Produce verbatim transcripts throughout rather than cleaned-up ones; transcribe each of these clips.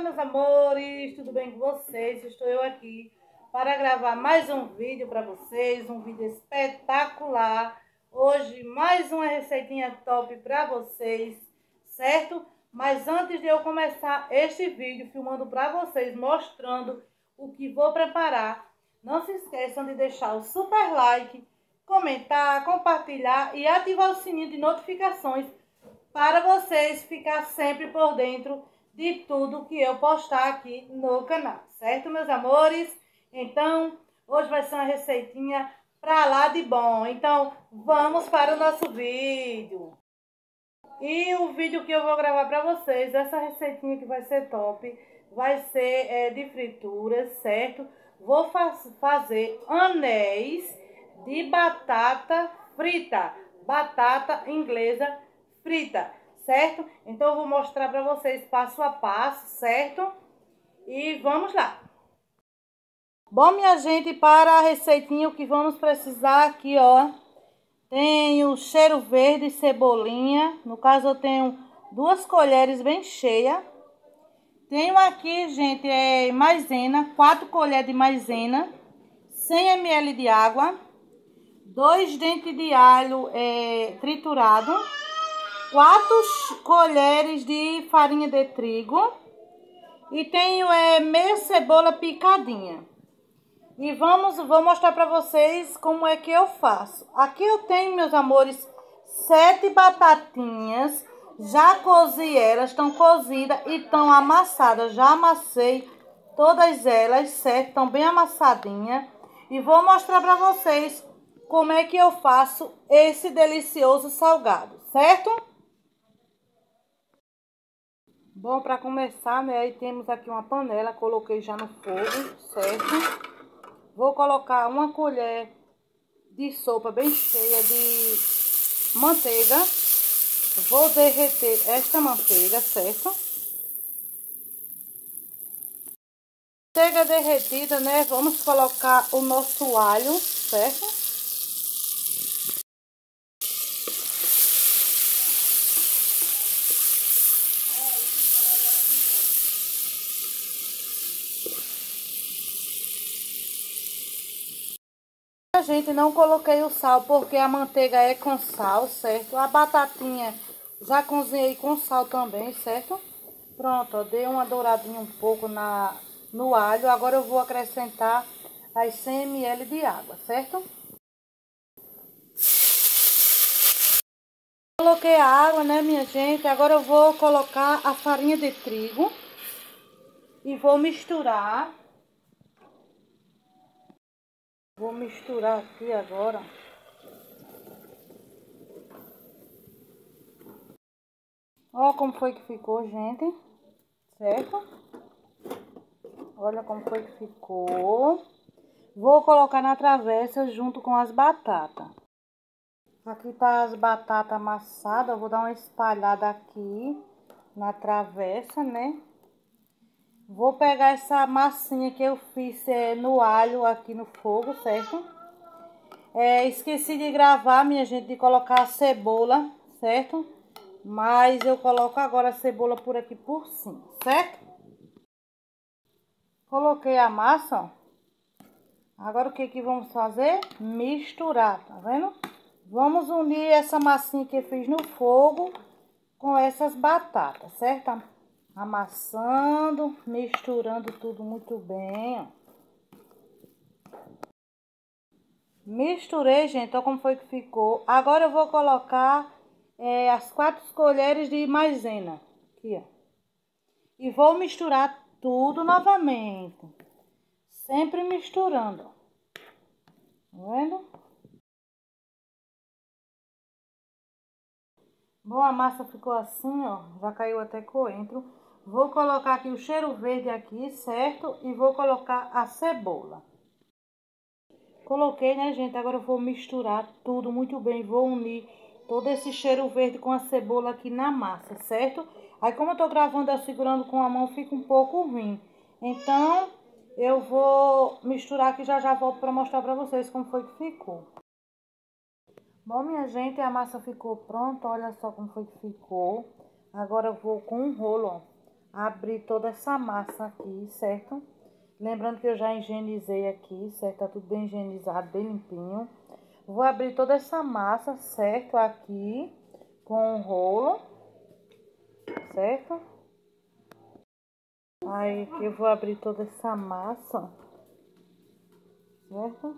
meus amores, tudo bem com vocês? Estou eu aqui para gravar mais um vídeo para vocês, um vídeo espetacular. Hoje mais uma receitinha top para vocês, certo? Mas antes de eu começar este vídeo filmando para vocês, mostrando o que vou preparar, não se esqueçam de deixar o super like, comentar, compartilhar e ativar o sininho de notificações para vocês ficar sempre por dentro de tudo que eu postar aqui no canal, certo, meus amores? Então, hoje vai ser uma receitinha pra lá de bom. Então, vamos para o nosso vídeo. E o vídeo que eu vou gravar para vocês, essa receitinha que vai ser top, vai ser é, de frituras, certo? Vou faz, fazer anéis de batata frita, batata inglesa frita, certo? Então eu vou mostrar para vocês passo a passo, certo? E vamos lá. Bom, minha gente, para a receitinha o que vamos precisar aqui, ó, tenho cheiro verde e cebolinha. No caso eu tenho duas colheres bem cheias. Tenho aqui, gente, é maisena, quatro colheres de maisena, cem mililitros de água, dois dentes de alho é, triturado, quatro colheres de farinha de trigo e tenho é, meia cebola picadinha. E vamos, vou mostrar para vocês como é que eu faço. Aqui eu tenho, meus amores, sete batatinhas. Já cozi elas, estão cozidas e estão amassadas. Já amassei todas elas, certo? Estão bem amassadinhas. E vou mostrar para vocês como é que eu faço esse delicioso salgado, certo? Bom, para começar, né, aí temos aqui uma panela, coloquei já no fogo, certo? Vou colocar uma colher de sopa bem cheia de manteiga. Vou derreter esta manteiga, certo? Manteiga derretida, né, vamos colocar o nosso alho, certo? Gente, não coloquei o sal porque a manteiga é com sal, certo? A batatinha já cozinhei com sal também, certo? Pronto, ó, dei uma douradinha um pouco na, no alho. Agora eu vou acrescentar as cem mililitros de água, certo? Coloquei a água, né, minha gente? Agora eu vou colocar a farinha de trigo e vou misturar. Vou misturar aqui agora. Ó como foi que ficou, gente. Certo? Olha como foi que ficou. Vou colocar na travessa junto com as batatas. Aqui tá as batatas amassadas. Eu vou dar uma espalhada aqui na travessa, né? Vou pegar essa massinha que eu fiz é, no alho aqui no fogo, certo? É, esqueci de gravar, minha gente, de colocar a cebola, certo? Mas eu coloco agora a cebola por aqui por cima, certo? Coloquei a massa, ó. Agora o que que vamos fazer? Misturar, tá vendo? Vamos unir essa massinha que eu fiz no fogo com essas batatas, certo? Amassando, misturando tudo muito bem, ó. Misturei, gente, olha como foi que ficou. Agora eu vou colocar é, as quatro colheres de maisena, aqui, ó. E vou misturar tudo novamente. Sempre misturando, ó. Tá vendo? Bom, a massa ficou assim, ó. Já caiu até coentro. Vou colocar aqui o cheiro verde aqui, certo? E vou colocar a cebola. Coloquei, né, gente? Agora eu vou misturar tudo muito bem. Vou unir todo esse cheiro verde com a cebola aqui na massa, certo? Aí, como eu tô gravando eu segurando com a mão, fica um pouco ruim. Então, eu vou misturar aqui, já já volto pra mostrar pra vocês como foi que ficou. Bom, minha gente, a massa ficou pronta. Olha só como foi que ficou. Agora eu vou com um rolo, ó, abrir toda essa massa aqui, certo? Lembrando que eu já higienizei aqui, certo? Tá tudo bem higienizado, bem limpinho. Vou abrir toda essa massa, certo? Aqui, com o rolo, certo? Aí aqui eu vou abrir toda essa massa, certo?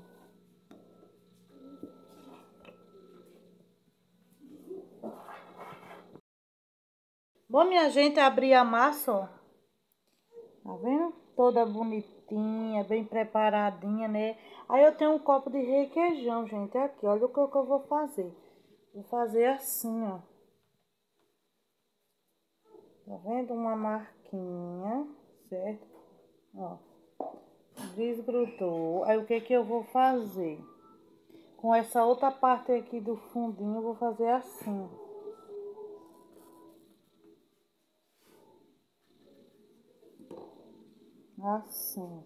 Bom, minha gente, abri a massa, ó. Tá vendo? Toda bonitinha, bem preparadinha, né? Aí eu tenho um copo de requeijão, gente. Aqui, olha o que eu vou fazer. Vou fazer assim, ó. Tá vendo? Uma marquinha, certo? Ó. Desgrudou. Aí o que que eu vou fazer? Com essa outra parte aqui do fundinho, eu vou fazer assim. Assim.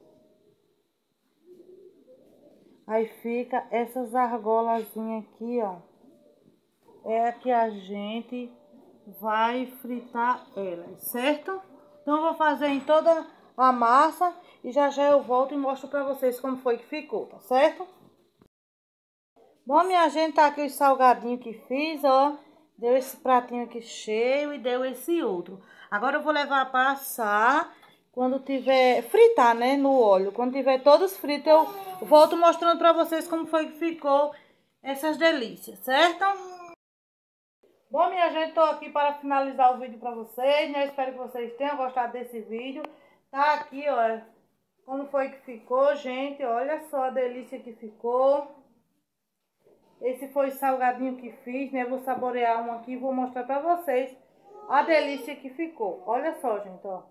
Aí fica essas argolazinhas aqui, ó. É a que a gente vai fritar elas, certo? Então eu vou fazer em toda a massa e já já eu volto e mostro pra vocês como foi que ficou, tá certo? Bom, minha gente, tá aqui os salgadinhos que fiz, ó. Deu esse pratinho aqui cheio e deu esse outro. Agora eu vou levar para assar quando tiver... fritar, né, no óleo. Quando tiver todos fritos, eu volto mostrando pra vocês como foi que ficou essas delícias, certo? Bom, minha gente, tô aqui para finalizar o vídeo pra vocês, né? Espero que vocês tenham gostado desse vídeo. Tá aqui, ó, como foi que ficou, gente. Olha só a delícia que ficou. Esse foi o salgadinho que fiz, né? Vou saborear um aqui e vou mostrar pra vocês a delícia que ficou. Olha só, gente, ó.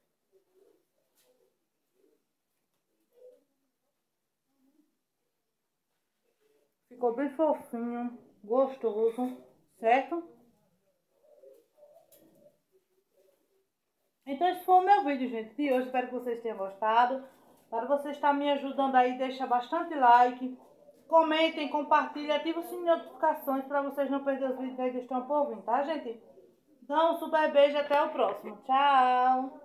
Ficou bem fofinho, gostoso, certo? Então esse foi o meu vídeo, gente, de hoje. Espero que vocês tenham gostado. Para você estar me ajudando aí, deixa bastante like. Comentem, compartilhem, ativem o sininho de notificações para vocês não perderem os vídeos que estão por vir, tá, gente? Então, um super beijo e até o próximo. Tchau!